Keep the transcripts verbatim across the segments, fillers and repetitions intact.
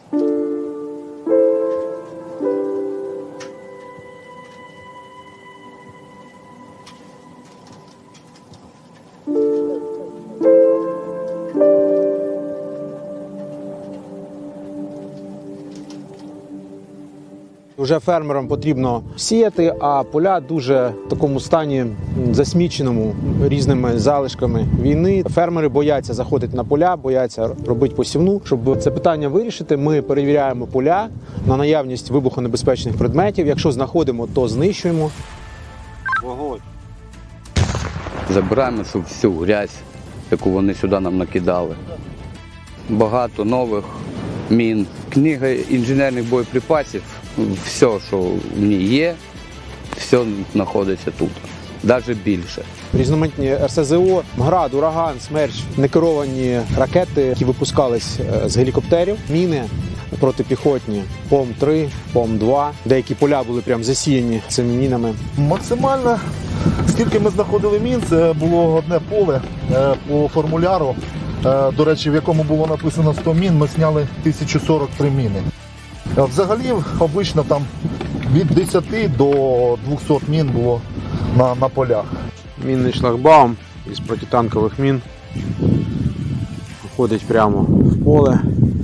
Вже фермерам потрібно сіяти, а поля дуже в такому стані засміченому різними залишками війни. Фермери бояться заходити на поля, бояться робити посівну. Щоб це питання вирішити, ми перевіряємо поля на наявність вибухонебезпечних предметів. Якщо знаходимо, то знищуємо. Вогонь. Забираємо всю, всю грязь, яку вони сюди нам накидали. Багато нових мін. Книга інженерних боєприпасів. Все, що в ній є, все знаходиться тут, навіть більше. Різноманітні ер ес зе о, «Град», «Ураган», «Смерч», некеровані ракети, які випускались з гелікоптерів, міни протипіхотні, пом три, пом два. Деякі поля були прям засіяні цими мінами. Максимально, скільки ми знаходили мін, це було одне поле по формуляру, до речі, в якому було написано сто мін, ми зняли тисячу сорок три міни. Взагалі, обично там від десяти до двохсот мін було на, на полях. Мінний шлагбаум із протитанкових мін виходить прямо в поле.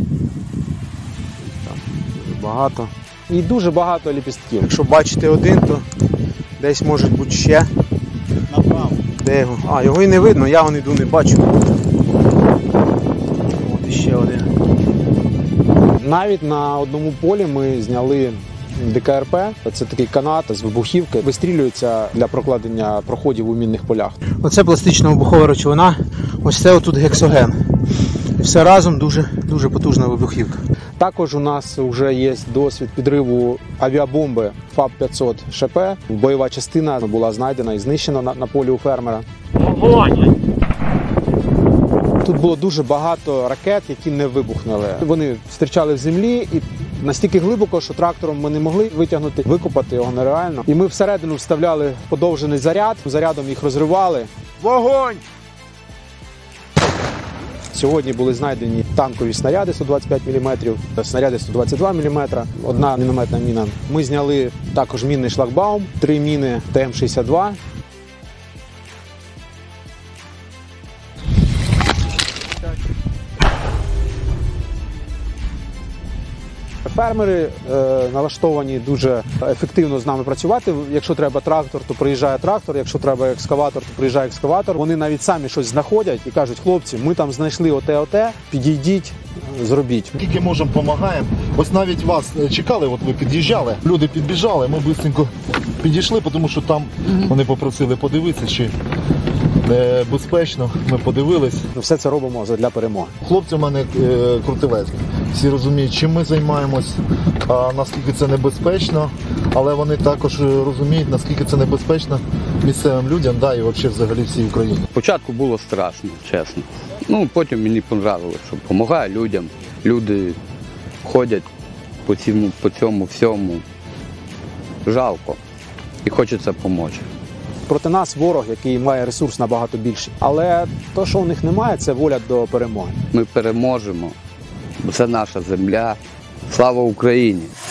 Там дуже багато. І дуже багато ліпістків. Якщо бачите один, то десь може бути ще. Направо. Де його? А, його і не видно, я вон іду, не бачу. От іще один. Навіть на одному полі ми зняли де ка ер пе, це такий канат з вибухівки, вистрілюється для прокладення проходів у мінних полях. Оце пластична вибухова речовина, ось це отут гексоген. І все разом дуже, дуже потужна вибухівка. Також у нас вже є досвід підриву авіабомби ФАБ п'ятсот ше пе. Бойова частина була знайдена і знищена на, на полі у фермера. Вогонь! Тут було дуже багато ракет, які не вибухнули. Вони зустрічали в землі і настільки глибоко, що трактором ми не могли витягнути, викопати його нереально. І ми всередину вставляли подовжений заряд, зарядом їх розривали. Вогонь! Сьогодні були знайдені танкові снаряди сто двадцять п'ять міліметрів, снаряди сто двадцять два міліметри, одна мінометна міна. Ми зняли також мінний шлагбаум, три міни те ем шістдесят два. Фермери е, налаштовані дуже ефективно з нами працювати. Якщо треба трактор, то приїжджає трактор, якщо треба екскаватор, то приїжджає екскаватор. Вони навіть самі щось знаходять і кажуть: хлопці, ми там знайшли оте-оте, підійдіть, зробіть. Скільки можемо, допомагаємо. Ось навіть вас чекали, от ви під'їжджали, люди підбіжали, ми швидко підійшли, тому що там вони попросили подивитися, чи безпечно, ми подивились. Все це робимо для перемоги. Хлопці в мене е, крутилезні. Всі розуміють, чим ми займаємось, а наскільки це небезпечно, але вони також розуміють, наскільки це небезпечно місцевим людям, да, і взагалі, взагалі всій Україні. Спочатку було страшно, чесно. Ну, потім мені подобалося, що допомагає людям. Люди ходять по цьому, по цьому всьому. Жалко. І хочеться допомогти. Проти нас ворог, який має ресурс набагато більший. Але те, що у них немає, це воля до перемоги. Ми переможемо. Це наша земля. Слава Україні!